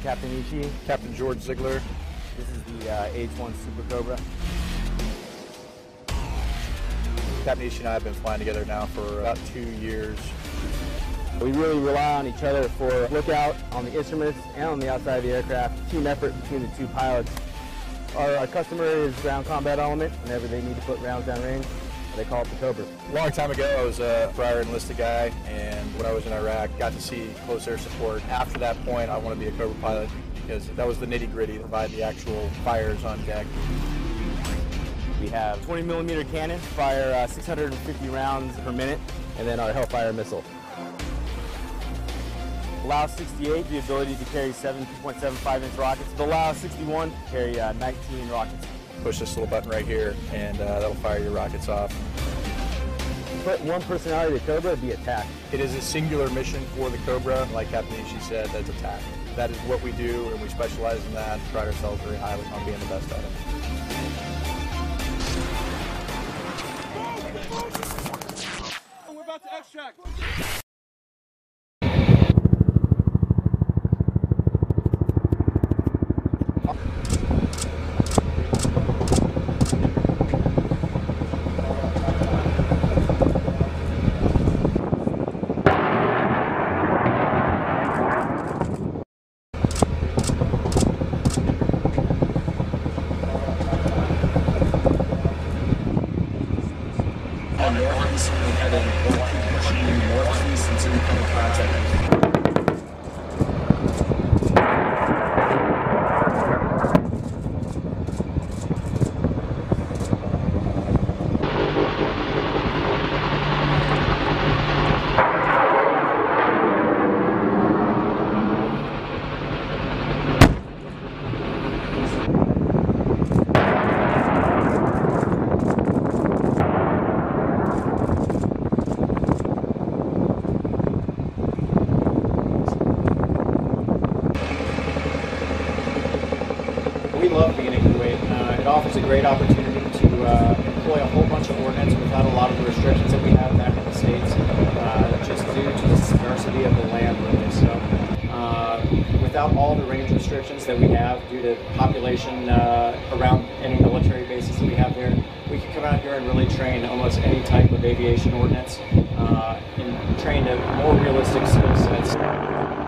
Captain Ichi. Captain George Ziegler. This is the H-1 Super Cobra. Captain Ichi and I have been flying together now for about 2 years. We really rely on each other for lookout on the instruments and on the outside of the aircraft. Team effort between the two pilots. Our customer is ground combat element. Whenever they need to put rounds downrange, they call it the Cobra. A long time ago, I was a prior enlisted guy, and when I was in Iraq, got to see close air support. After that point, I wanted to be a Cobra pilot because that was the nitty-gritty, the actual fires on deck. We have 20mm cannon, fire 650 rounds per minute, and then our Hellfire missile. Allow 68 the ability to carry 7.75-inch rockets. The Allow 61 carry 19 rockets. Push this little button right here, and that'll fire your rockets off. Put one personality of the Cobra would be attack. It is a singular mission for the Cobra, like Captain Ichi said, that's attack. That is what we do, and we specialize in that. Pride ourselves very highly on being the best at it. We're about to extract. Northeast, we had a pushing northeast until we come in contact. We love being in Kuwait. It offers a great opportunity to employ a whole bunch of ordnance without a lot of the restrictions that we have back in the States, just due to the scarcity of the land, really. So, without all the range restrictions that we have due to population around any military bases that we have there, we can come out here and really train almost any type of aviation ordnance and train to more realistic skill sets.